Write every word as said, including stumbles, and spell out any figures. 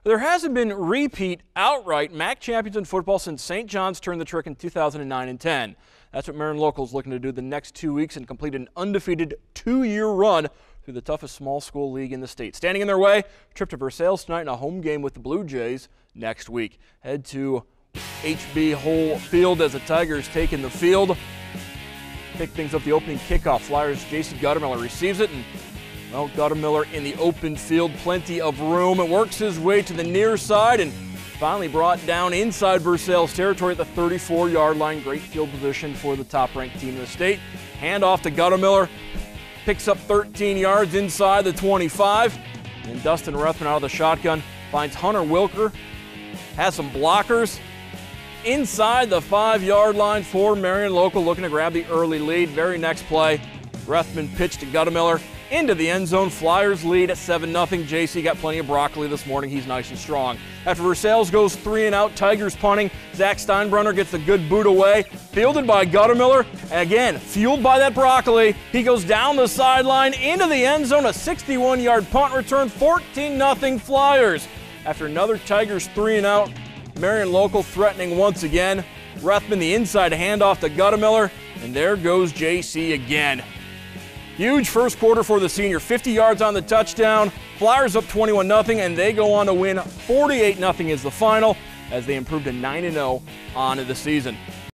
There hasn't been repeat outright M A C champions in football since Saint John's turned the trick in two thousand nine and ten. That's what Marion local is looking to do the next two weeks and complete an undefeated two-year run through the toughest small school league in the state. Standing in their way, trip to Versailles tonight and a home game with the Blue Jays next week. Head to H B Whole Field as the Tigers take in the field. Pick things up the opening kickoff. Flyers' J C Guttermiller receives it, and well, Guttermiller in the open field, plenty of room. It works his way to the near side and finally brought down inside Versailles territory at the thirty-four yard line. Great field position for the top-ranked team in the state. Hand off to Guttermiller. Picks up thirteen yards inside the twenty-five. And Dustin Rethman out of the shotgun finds Hunter Wilker. Has some blockers inside the five yard line for Marion local, looking to grab the early lead. Very next play, Rethman pitched to Guttermiller into the end zone. Flyers lead at seven nothing. J C got plenty of broccoli this morning. He's nice and strong. After Versailles goes three and out, Tigers punting. Zach Steinbrunner gets the good boot away. Fielded by Guttermiller. Again, fueled by that broccoli. He goes down the sideline into the end zone. A sixty-one yard punt return. fourteen nothing Flyers. After another Tigers three and out, Marion local threatening once again. Rethman the inside handoff to Guttermiller. And there goes J C again. Huge first quarter for the senior, fifty yards on the touchdown. Flyers up twenty-one nothing, and they go on to win forty-eight nothing is the final as they improve to nine and oh on the season.